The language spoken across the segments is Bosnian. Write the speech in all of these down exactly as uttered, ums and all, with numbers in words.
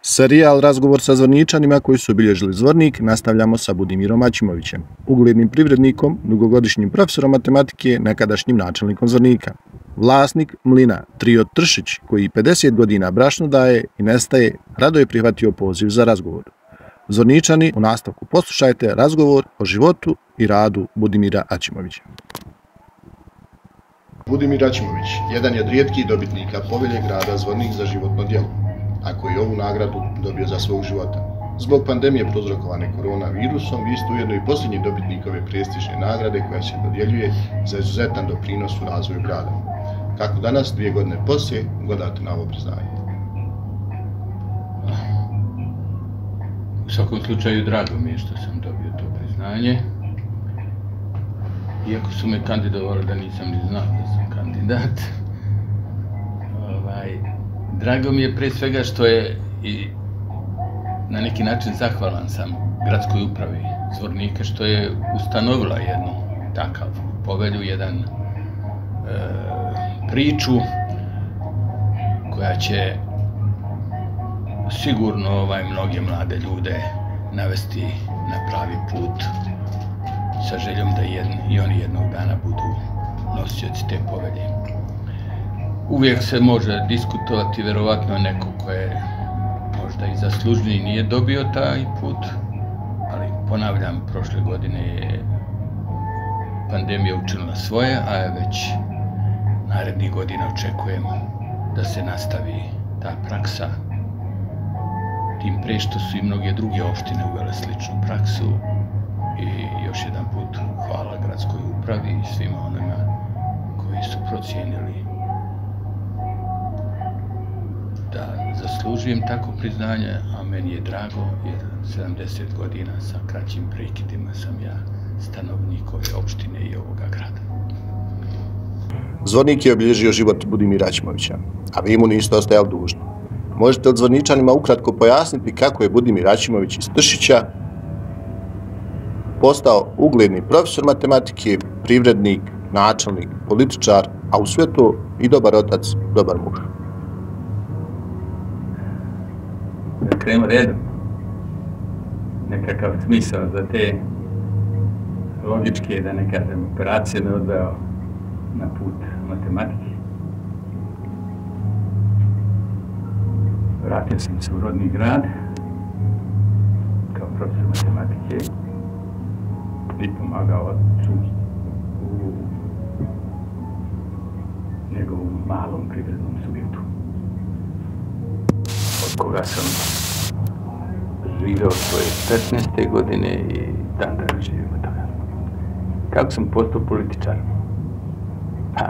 Serijal Razgovor sa Zvorničanima koji su obilježili Zvornik nastavljamo sa Budimirom Aćimovićem, uglednim privrednikom, dugogodišnjim profesorom matematike, nekadašnjim načelnikom Zvornika. Vlasnik mlina Trio Tršić, koji pedeset godina brašno daje i nestaje, rado je prihvatio poziv za razgovor. Zvorničani, u nastavku poslušajte razgovor o životu i radu Budimira Aćimovića. Budimir Aćimović jedan je od rijetkih dobitnika povelje grada Zvornik za životno djelo, a koji je ovu nagradu dobio za svog života. Zbog pandemije prouzrokovane koronavirusom, vi ste ujedno i posljednji dobitnik ove prestižne nagrade koja se dodjeljuje za izuzetan doprinos u razvoju grada. Kako danas, dvije godine poslije, gledate na ovo priznanje? U svakom slučaju, drago mi je što sam dobio to priznanje. Iako su me kandidovali da nisam ni znao da sam kandidat. Ovaj, drago mi je pre svega što je i na neki način zahvalan sam gradskoj upravi Zvornika što je ustanovila jednu takav povelju, jedan e, priču koja će sigurno ovaj, mnoge mlade ljude navesti na pravi put sa željom da jedni, i oni jednog dana budu nosioci te povelje. Uvijek se može diskutovati, verovatno neko ko je možda i zaslužniji nije dobio taj put, ali ponavljam, prošle godine je pandemija učinila svoje, a već narednih godina očekujemo da se nastavi ta praksa. Tim pre što su i mnoge druge opštine uvele sličnu praksu i još jedan put hvala gradskoj upravi i svima onima koji su procijenili da zaslužujem tako priznanje, a meni je drago jer sedamdeset godina sa kraćim prekidima sam ja stanovnik ove opštine i ovoga grada. Zvornik je obilježio život Budimira Aćimovića, a vi mu niste ostajali dužni. Možete li Zvorničanima ukratko pojasniti kako je Budimir Aćimović iz Tršića postao ugledni profesor matematike, privrednik, načelnik, političar, a u sve to i dobar otac, dobar muž? Da krenemo redom. Nekakav smisao za te logičke, da ne kažem, operacije me odveo na put matematike. Vratio sam se u rodni grad kao profesor matematike i pomagao ocu u njegovom malom privrednom subjektu, od koga sam živeo svoje petnaeste godine i dan danas živim od toga. Kako sam postao političar? Pa,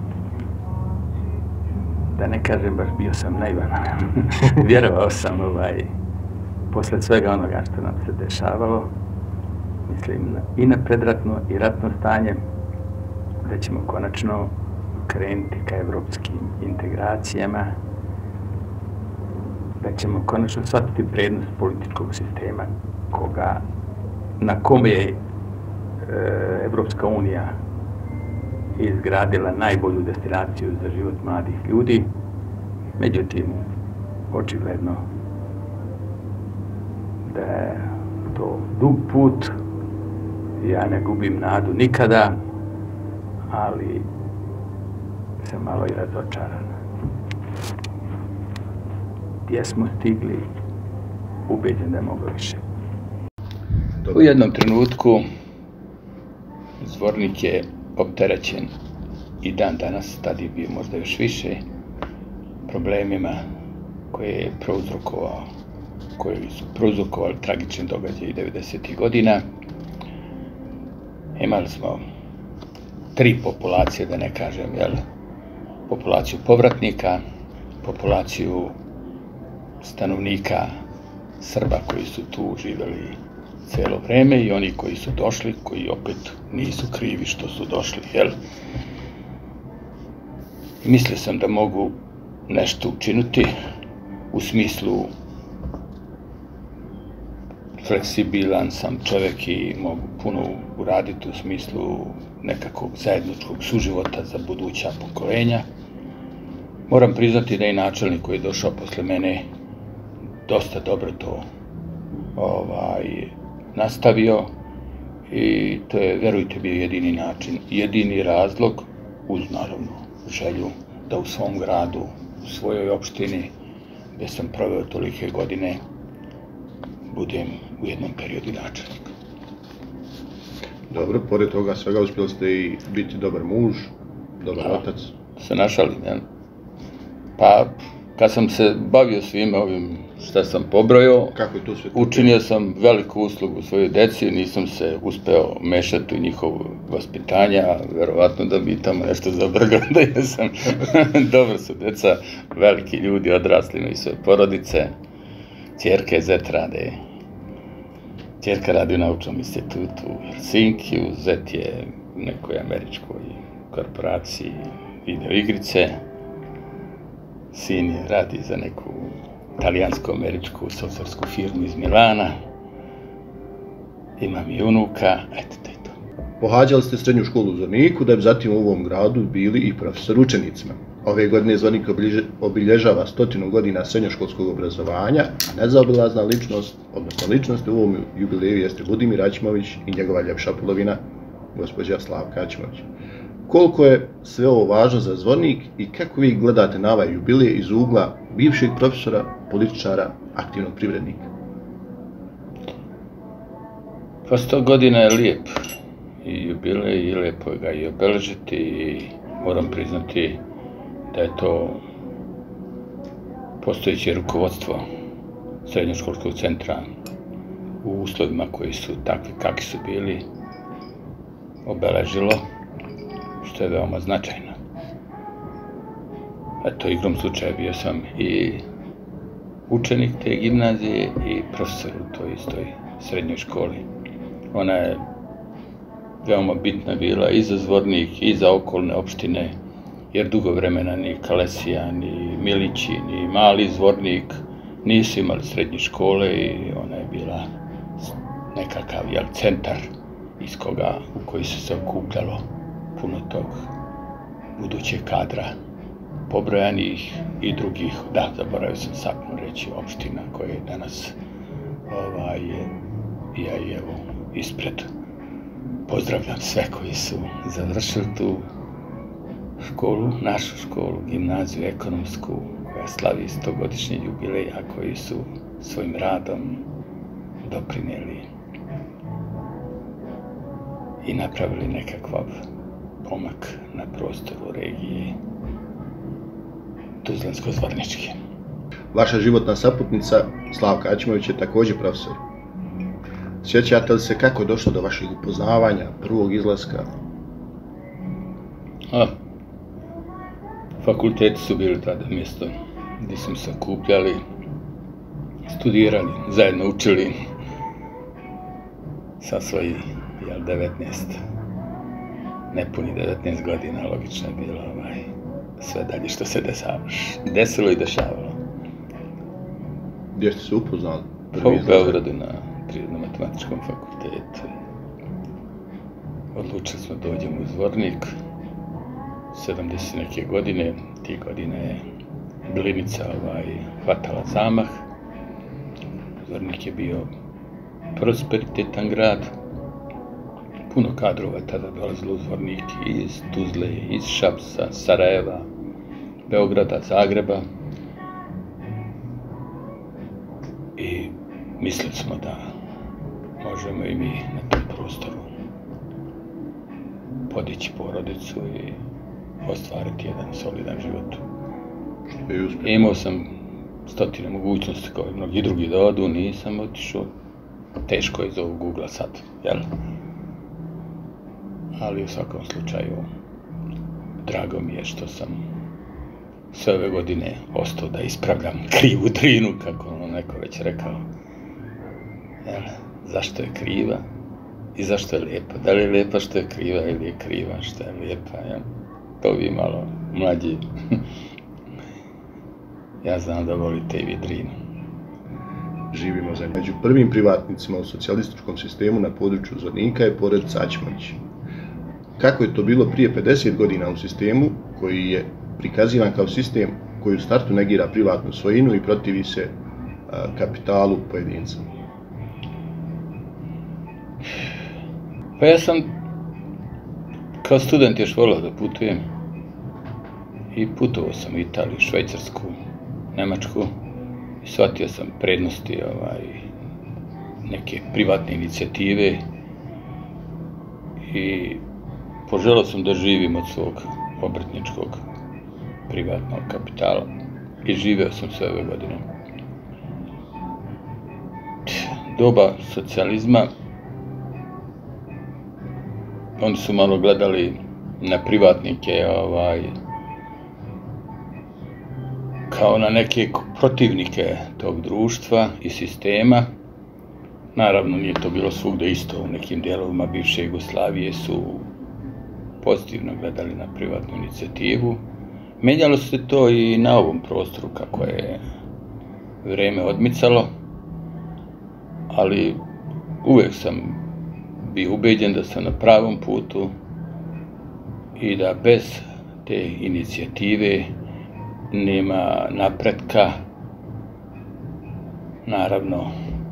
da ne kažem, baš bio sam naivan. Vjerovao sam, ovaj, posle svega onoga što nam se dešavalo, mislim, i na predratno i ratno stanje, da ćemo konačno krenuti ka evropskim integracijama, da ćemo konačno shvatiti prednost političkog sistema koga, na kome je e, Evropska unija izgradila najbolju destinaciju za život mladih ljudi. Međutim, očigledno da je to dug put, ja ne gubim nadu nikada, ali sam malo i razočaran. Gdje smo stigli, ubeđen da je moglo više. U jednom trenutku Zvornik je opterećen i dan danas, tad je bio možda još više, problemima koje je prouzrokovao, koji su prouzrokovali tragične događaje devedesetih godina. Imali smo tri populacije, da ne kažem, jel, populaciju povratnika, populaciju stanovnika Srba koji su tu živjeli cijelo vreme i oni koji su došli, koji opet nisu krivi što su došli, jel? Mislio sam da mogu nešto učiniti u smislu fleksibilan sam čovjek i mogu puno uraditi u smislu nekakvog zajedničkog suživota za buduća pokolenja. Moram priznati da i načelnik koji je došao posle mene dosta dobro to ovaj, nastavio i to je, verujte, bio jedini način, jedini razlog, uz naravno želju da u svom gradu, u svojoj opštini, gdje sam proveo tolike godine, budem u jednom periodu načelnik. Dobro, pored toga svega uspjeli ste i biti dobar muž, dobar da, otac. Se našalim, ja. Pa, kad sam se bavio svime ovim šta sam pobrojao, kako je to sve učinio sam veliku uslugu svojoj deci, nisam se uspeo mešati u njihovo vaspitanja, verovatno da bi tamo nešto zabrgao, da jesam. Dobro su deca, veliki ljudi, odrasli imaju svoje porodice, ćerka je zet rade. Ćerka radi u naučnom institutu u Helsinkiju, zet je u nekoj američkoj korporaciji videoigrice, sin je radi za neku italijansko-američku softversku firmu iz Milana, imam i unuka, eto to je to. Pohađali ste srednju školu u Zvorniku, da bi zatim u ovom gradu bili i profesor učenicima. Ove godine Zvornik obilježava stotinu godina srednjoškolskog obrazovanja, a nezaobilazna ličnost, odnosno ličnost u ovom jubileju jeste Budimir Aćimović i njegova ljepša polovina, gospođa Slavka Aćimović. Koliko je sve ovo važno za Zvornik i kako vi gledate na ovaj jubilej iz ugla bivšeg profesora, političara, aktivnog privrednika? Pa sto godina je lijep i jubilej i lijepo ga i obeležiti i moram priznati da je to postojeće rukovodstvo srednjoškolskog centra u uslovima koji su takvi kakvi su bili obeležilo, što je veoma značajno. Eto, igrom slučaja bio sam i učenik te gimnazije i profesor u toj istoj srednjoj školi. Ona je veoma bitna bila i za Zvornik i za okolne opštine, jer dugo vremena ni Kalesija, ni Milići, ni Mali Zvornik nisu imali srednje škole i ona je bila nekakav jel, centar iz koga, u koji se se okupljalo puno tog budućeg kadra, pobrojanih i drugih, da, zaboravio sam sapno reći, opština koje danas ovaj, ja i evo ispred pozdravljam sve koji su završili tu školu, našu školu, gimnaziju ekonomsku, koja slavi stogodišnji jubilej, a koji su svojim radom doprinijeli i napravili nekakav pomak na prostoru regije Tuzlansko-Zvorničke. Vaša životna saputnica Slavka Aćimović je također profesor. Sjećate li se kako je došlo do vašeg upoznavanja, prvog izlaska? A, fakulteti su bili tada mjesto gdje smo se okupljali, studirali, zajedno učili sa svojih devetnaest, nepuni devetnaest godina, logično je bilo ovaj, sve dalje što se desilo i dešavalo. Gdje ste se upoznali? Pa u Beogradu na Prirodno-matematičkom fakultetu. Odlučili smo da dođemo u Zvornik, sedamdeset neke godine, ti godine je Bilinica ovaj, hvatala zamah. Zvornik je bio prosperitetan grad, puno kadrova tada dolazilo u Zvornik iz Tuzle, iz Šapca, Sarajeva, Beograda, Zagreba. I mislili smo da možemo i mi na tom prostoru podići porodicu i ostvariti jedan solidan život. Imao sam stotine mogućnosti kao i mnogi drugi da odu, nisam otišao. Teško je iz ovog ugla sad, jel? Ali u svakom slučaju drago mi je što sam sve ove godine ostao da ispravljam krivu drinu, kako ono neko već rekao. Jel, zašto je kriva i zašto je lijepa? Da li je lijepa što je kriva ili je kriva što je lijepa? Jel? To vi malo mlađi. Ja znam da volite i vi drinu. Živimo za među prvim privatnicima u socijalističkom sistemu na području Zvornika je porodica Aćimović. Kako je to bilo prije pedeset godina u sistemu koji je prikazivan kao sistem koji u startu negira privatnu svojinu i protivi se kapitalu pojedinca? Pa ja sam kao student još volio da putujem i putovao sam u Italiju, Švajcarsku, Nemačku i shvatio sam prednosti ovaj, neke privatne inicijative i poželao sam da živim od svog obrtničkog privatnog kapitala i živeo sam sve ove godine. Doba socijalizma, oni su malo gledali na privatnike ovaj, kao na neke protivnike tog društva i sistema. Naravno, nije to bilo svugde isto. U nekim dijelovima bivše Jugoslavije su pozitivno gledali na privatnu inicijativu. Menjalo se to i na ovom prostoru kako je vrijeme odmicalo, ali uvijek sam bio ubeđen da sam na pravom putu i da bez te inicijative nema napretka. Naravno,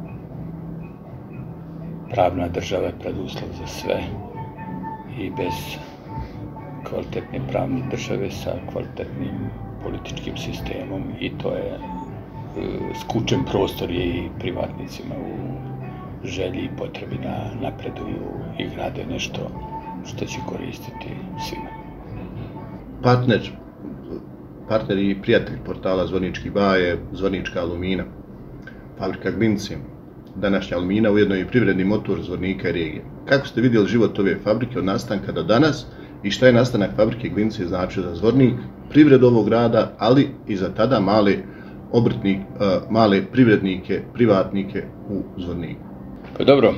pravna država je preduslov za sve i bez kvalitetne pravne države sa kvalitetnim političkim sistemom i to je skučen prostor je i privatnicima u želji i potrebi da napreduju i grade nešto što će koristiti svima. Partner, partner i prijatelj portala Zvornički ba je Zvornička Alumina, fabrika Glinci, današnja Alumina, ujedno i privredni motor Zvornika i regije. Kako ste vidjeli život ove fabrike od nastanka do danas i šta je nastanak fabrike Glinci značio za Zvornik, privredu ovog grada, ali i za tada male obrtnik, male privrednike, privatnike u Zvorniku? Pa dobro,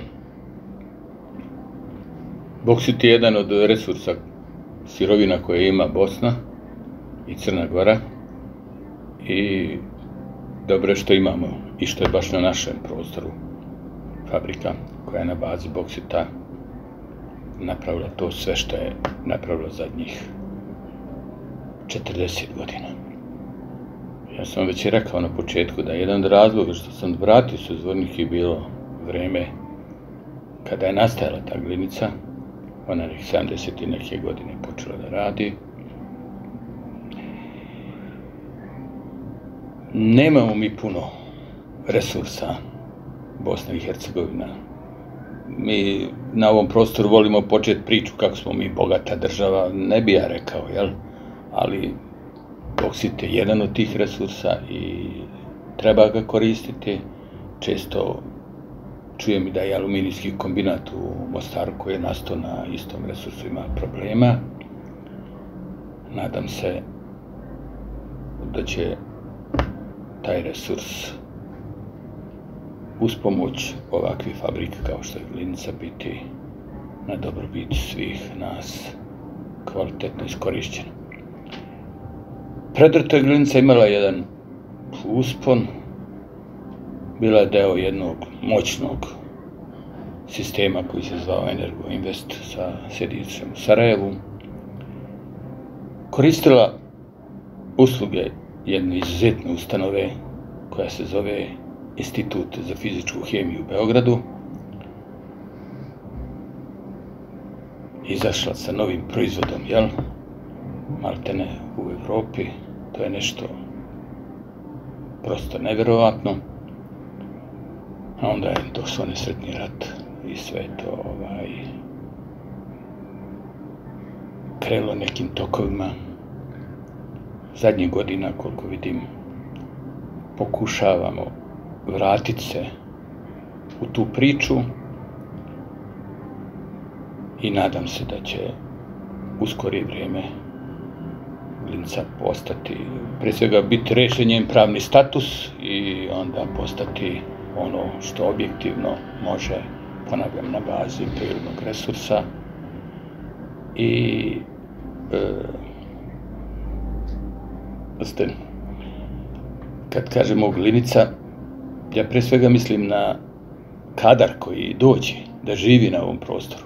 boksit je jedan od resursa sirovina koje ima Bosna i Crna Gora i dobro je što imamo i što je baš na našem prostoru fabrika koja je na bazi boksita napravila to sve što je napravila zadnjih četrdeset godina. Ja sam već i rekao na početku da jedan od razloga što sam vratio se u Zvornik je bilo vreme kada je nastajala ta glinica, ona nek sedamdeset i neke godine počela da radi. Nemamo mi puno resursa Bosna i Hercegovina. Mi na ovom prostoru volimo početi priču kako smo mi bogata država, ne bi ja rekao, jel? Ali boksit je jedan od tih resursa i treba ga koristiti. Često čujem i da je aluminijski kombinat u Mostaru koji je nastao na istom resursu ima problema. Nadam se da će taj resurs uz pomoć ovakvih fabrika kao što je Glinca biti na dobrobit svih nas kvalitetno iskorišćen. Predrto je Glinca imala jedan uspon, bila je deo jednog moćnog sistema koji se zvao Energo Invest sa sjedištem u Sarajevu. Koristila usluge jedne izuzetne ustanove koja se zove Institut za fizičku hemiju u Beogradu. Izašla sa novim proizvodom, jel? Maltene u Evropi. To je nešto prosto nevjerovatno. A onda je došao nesretni rat i sve to ovaj, krenulo nekim tokovima. Zadnjih godina, koliko vidim, pokušavamo vratiti se u tu priču i nadam se da će u skorije vrijeme Glinca postati, prije svega biti rešen njen pravni status i onda postati ono što objektivno može, ponavljam, na bazi prirodnog resursa i e, kad kažemo Glinica, ja pre svega mislim na kadar koji dođe da živi na ovom prostoru.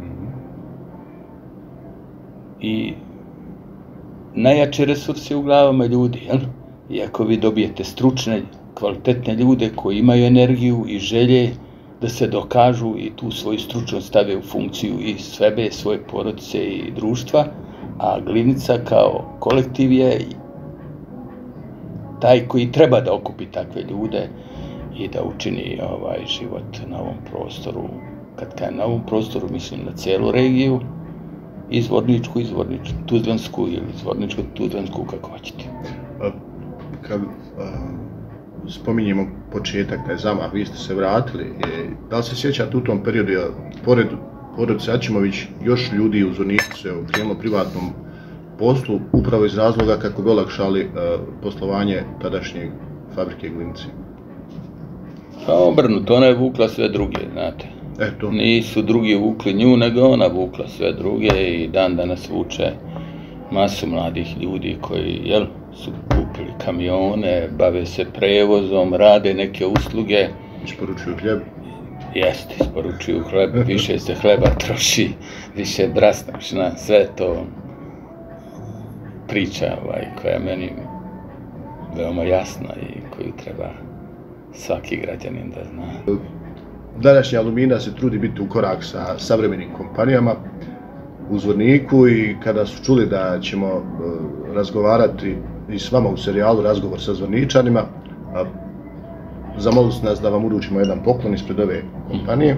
I najjači resurs je u glavama ljudi, jel? I ako vi dobijete stručne, kvalitetne ljude koji imaju energiju i želje da se dokažu i tu svoju stručnost stave u funkciju i sebe, svoje porodice i društva, a Glivica kao kolektiv je taj koji treba da okupi takve ljude i da učini ovaj život na ovom prostoru. Kad kažem na ovom prostoru, mislim na cijelu regiju, i Zvorničku, i Zvorničku, Tuzlansku ili Zvorničku, Tuzlansku, kako hoćete. Kad spominjemo početak, taj zamah, vi ste se vratili, da li se sjećate u tom periodu, pored porodice Aćimović, još ljudi u Zvorniku se okrenulo privatnom poslu, upravo iz razloga kako bi olakšali poslovanje tadašnje fabrike Glinice? Pa obrnuto, ona je vukla sve druge, znate. Eto. Nisu drugi vukli nju, nego ona vukla sve druge i dan danas vuče masu mladih ljudi koji, jel, su kupili kamione, bave se prevozom, rade neke usluge. Isporučuju hljeb. Jeste, isporučuju hleb, više se hleba troši, više brasnačna, sve to priča ovaj, koja je meni veoma jasna i koju treba svaki građanin da zna. Današnja Alumina se trudi biti u korak sa savremenim kompanijama u Zvorniku i kada su čuli da ćemo razgovarati i s vama u serijalu Razgovor sa Zvorničanima, zamolili su nas da vam uručimo jedan poklon ispred ove kompanije.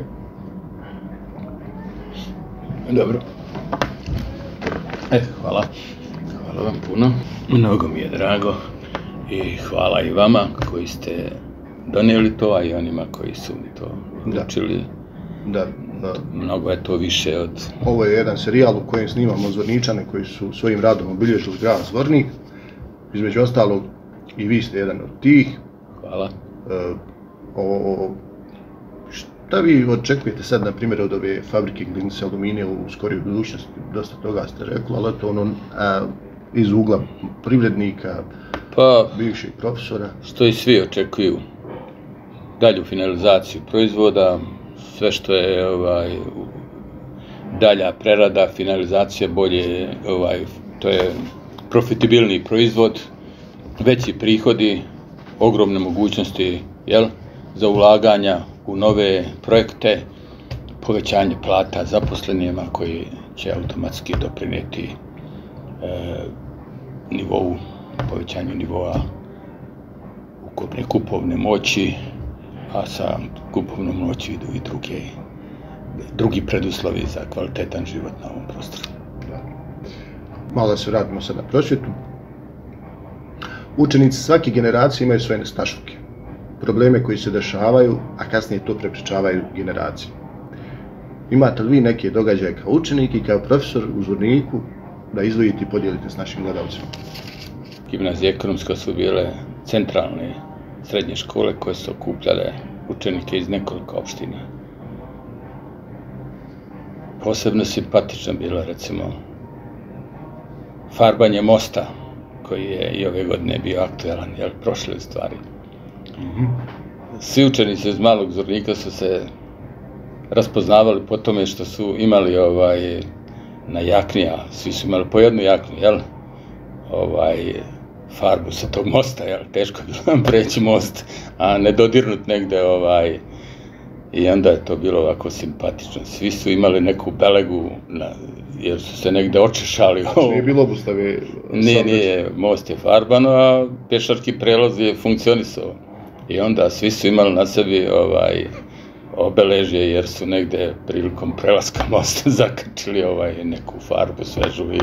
Dobro. Eto, hvala. Hvala vam puno. Mnogo mi je drago i hvala i vama koji ste donijeli to, a i onima koji su mi to uručili. Da, da. Mnogo je to više od... Ovo je jedan serijal u kojem snimamo Zvorničane koji su svojim radom obilježili grad Zvornik. Između ostalog, i vi ste jedan od tih. Hvala. E, o, šta vi očekujete sad, na primjer, od ove fabrike Glinice Alumine u skorijoj budućnosti? Dosta toga ste rekli, ali to ono a, iz ugla privrednika, pa, bivših profesora. Što i svi očekuju. Dalju finalizaciju proizvoda, sve što je ovaj, dalja prerada, finalizacija bolje, ovaj, to je profitabilni proizvod, veći prihodi, ogromne mogućnosti, jel, za ulaganja u nove projekte, povećanje plata zaposlenima koji će automatski doprinijeti e, nivou, povećanju nivoa ukupne kupovne moći, a sa kupovnom moći idu i druge, drugi preduslovi za kvalitetan život na ovom prostoru. Malo da se vratimo sad na prosvjetu. Učenici svake generacije imaju svoje nestašluke, probleme koji se dešavaju, a kasnije to prepričavaju generacije. Imate li vi neke događaje kao učenik i kao profesor u Zvorniku da izdvojite i podijelite s našim gledalcima? Gimnazije ekonomska su bile centralne srednje škole koje su okupljale učenike iz nekoliko opština. Posebno simpatično bilo, recimo, farbanje mosta, koji je i ove godine bio aktualan, jel, prošle stvari. Svi učenici iz Malog Zvornika su se raspoznavali po tome što su imali ovaj, na jaknija, svi su imali po jednu jaknju, jel, ovaj, farbu sa tog mosta, jel, teško je bilo preći most, a ne dodirnut negde, ovaj, i onda je to bilo ovako simpatično. Svi su imali neku belegu, na, jer su se negde očešali. Nije bilo obustave? Nije, nije, most je farbano, a pješački prelaz je funkcionisao. I onda svi su imali na sebi ovaj, obeležje, jer su negde prilikom prelaska mosta zakačili ovaj, neku farbu svežu i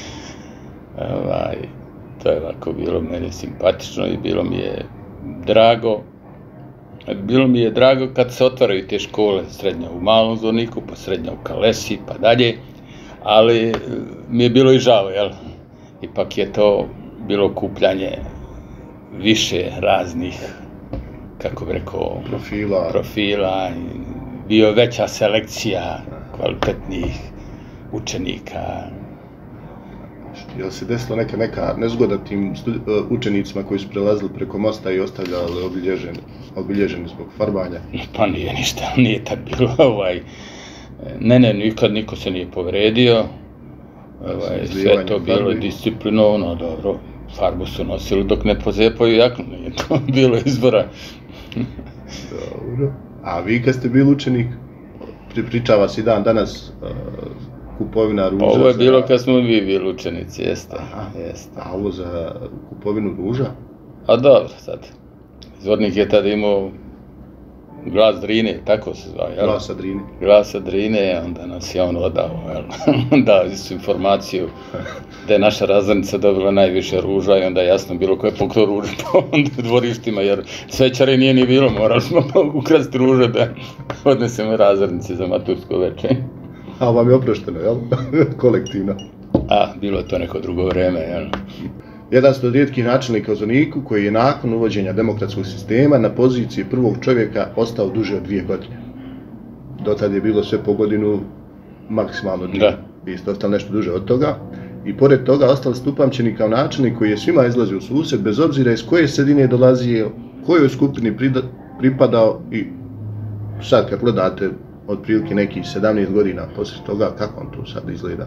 ovaj, to je ovako bilo meni simpatično i bilo mi je drago. Bilo mi je drago kad se otvaraju te škole, srednja u Malom Zvorniku, pa srednja u Kalesi, pa dalje, ali mi je bilo i žao, jel? Ipak je to bilo okupljanje više raznih, kako bi rekao, profila, profila, bio veća selekcija kvalitetnih učenika. Je li se desila neka, neka nezgoda tim učenicima koji su prelazili preko mosta i ostavljali obilježeni, obilježeni zbog farbanja? Pa nije ništa, nije tak bilo. Ovaj, ne, ne, nikad niko se nije povredio. Ovaj, sve to bilo disciplinovano, dobro. farbu su nosili dok ne pocepaju jaknu, nije to bilo izbora. Dobro. A vi kad ste bili učenik, pripričava se i dan danas uh, kupovina ruža? Ovo je za... bilo kad smo vi bili učenici, jeste. Aha. jeste. A ovo za kupovinu ruža? A dobro, sad. Zvornik je tada imao Glas Drine, tako se zvao, jel? Glasa Drine. Glasa Drine, onda nas je on odao, jel? Dao su informaciju da je naša razrednica dobila najviše ruža i onda je jasno bilo ko je pokrao ružu po dvorištima, jer svećare nije ni bilo, morali smo ukrasti ruže da odnesemo razrednici za matursko večer. A vam je oprošteno, jel? Kolektivno. A, bilo je to neko drugo vreme, jel? Jedan ste od rijetkih načelnika u Zvorniku koji je nakon uvođenja demokratskog sistema na poziciji prvog čovjeka ostao duže od dvije godine. Dotad je bilo sve po godinu maksimalno dvije. Da. Vi ste ostali nešto duže od toga. I pored toga ostali ste upamćeni kao načelnik koji je svima izlazio u susret bez obzira iz koje sredine dolazio, kojoj skupini pripadao i sad kad gledate otprilike nekih sedamnaest godina poslije toga, kako on to sad izgleda?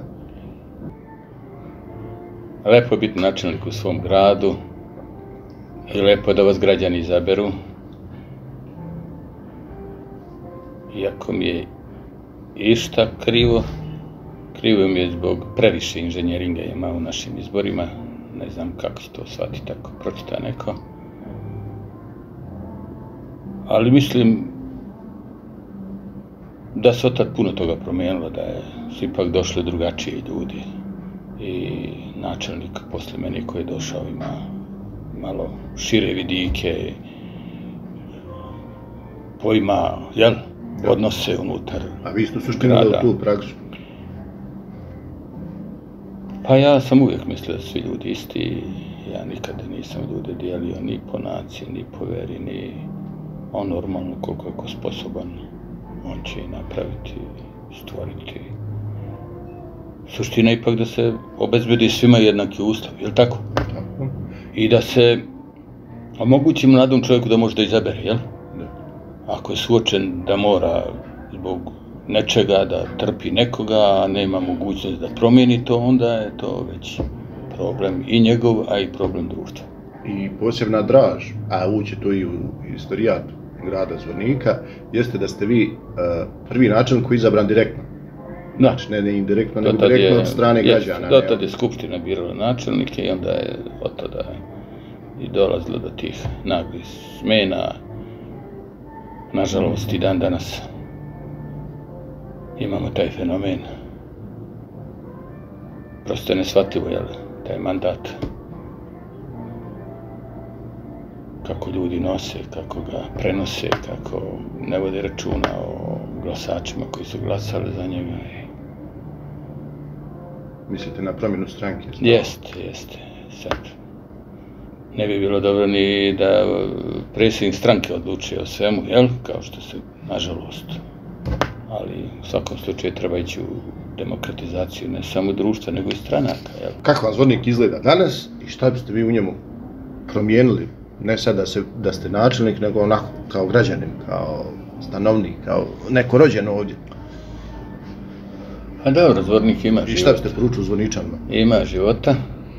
Lepo je biti načelnik u svom gradu i lepo je da vas građani izaberu. Iako mi je išta krivo, krivo mi je zbog previše inženjeringa ima u našim izborima. Ne znam kako će to shvatiti ako pročita neko. Ali mislim da se od tad puno toga promijenilo, da je, su ipak došli drugačiji ljudi. I načelnik posle mene koji je došao ima malo šire vidike, pojma, jel, odnose unutar grada. A vi ste u suštini da tu praksu? Pa ja sam uvijek mislio da svi ljudi isti, ja nikada nisam ljude dijelio ni po naciji, ni po veri, ni on normalno koliko je ko sposoban, on će i napraviti, stvoriti. Suština je ipak da se obezbedi svima jednaki ustav, je li tako? Tako. I da se omogući mladom čovjeku da može da izabere, jel? Da. Ako je suočen da mora zbog nečega da trpi nekoga, a nema mogućnost da promijeni to, onda je to već problem i njegov, a i problem društva. I posebna draž, a uće to i u istorijat grada Zvornika, jeste da ste vi uh, prvi načelnik koji je izabran direktno. Znači, ne, ne indirektno, nego direktno od strane građana. Do tad je skupština birala načelnike i onda je od tada i dolazilo do tih naglih smena. Nažalost, i dan danas imamo taj fenomen. Prosto je neshvatljivo, jel, taj mandat. Kako ljudi nose, kako ga prenose, kako ne vode računa o glasačima koji su glasali za njega. Mislite na promjenu stranke? Jeste, jeste. Sad. Ne bi bilo dobro ni da predsjednik stranke odlučuje o svemu, jel? Kao što se, nažalost. Ali u svakom slučaju treba ići u demokratizaciju ne samo društva, nego i stranaka, jel? Kako vam Zvornik izgleda danas i šta biste vi u njemu promijenili? Ne sad da, se, da ste načelnik, nego onako kao građanin, kao stanovnik, kao neko rođeno ovdje. Pa dobro, Zvornik ima života. I šta biste poručili Zvorničanima? Ima života.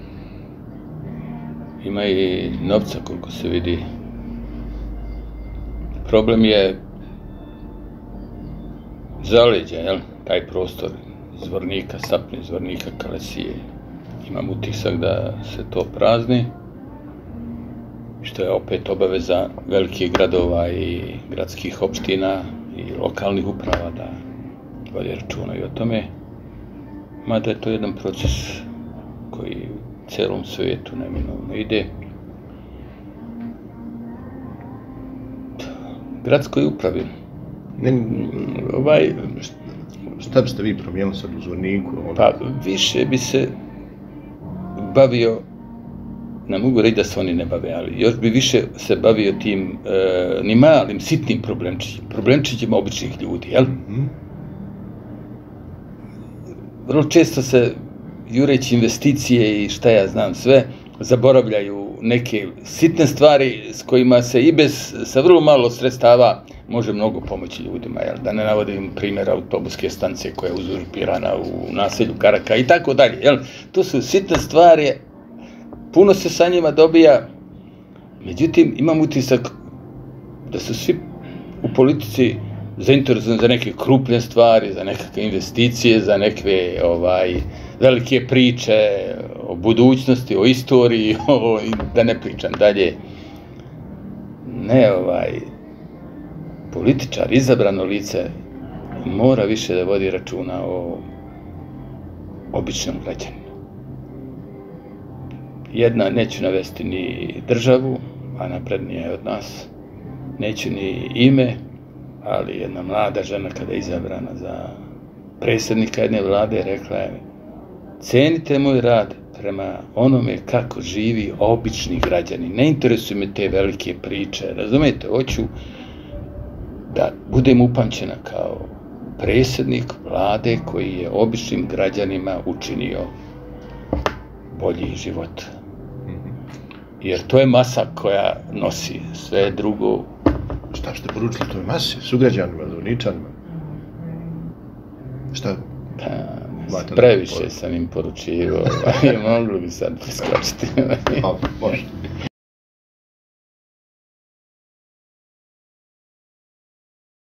Ima i novca koliko se vidi. Problem je zaleđa, jel? Taj prostor Zvornika, Sapni, Zvornika, Kalesije. Imam utisak da se to prazni, što je opet obaveza velikih gradova i gradskih opština i lokalnih uprava da vode računa i o tome. Mada je to jedan proces koji u celom svijetu neminovno ide. Gradskoj upravi. Ne, ovaj, šta biste vi promijenili sad u Zvorniku? Pa više bi se bavio, ne mogu reći da se oni ne bave, ali još bi više se bavio tim e, ni malim, sitnim problemčićima, problemčićima običnih ljudi, jel? Mm-hmm. Vrlo često se, jureći investicije i šta ja znam sve, zaboravljaju neke sitne stvari s kojima se i bez, sa vrlo malo sredstava može mnogo pomoći ljudima, jel? Da ne navodim primjer autobuske stanice koja je uzurpirana u naselju Karaka i tako dalje, jel? To su sitne stvari, puno se sa njima dobija, međutim, imam utisak da su svi u politici zainteresovani za neke krupne stvari, za nekakve investicije, za neke ovaj, velike priče o budućnosti, o istoriji, o, da ne pričam dalje. Ne, ovaj, političar, izabrano lice, mora više da vodi računa o običnom građaninu. Jedna, neću navesti ni državu, a naprednija je od nas, neću ni ime, ali jedna mlada žena kada je izabrana za predsjednika jedne vlade rekla je: cenite moj rad prema onome kako živi obični građani. Ne interesuju me te velike priče, razumijete, hoću da budem upamćena kao predsjednik vlade koji je običnim građanima učinio bolji život. Jer to je masa koja nosi sve drugo. Šta ste poručili toj masi? Sugrađanima, Zvorničanima? Šta? Pa, previše sam im poručivao, mogli bi sad preskočiti. Može.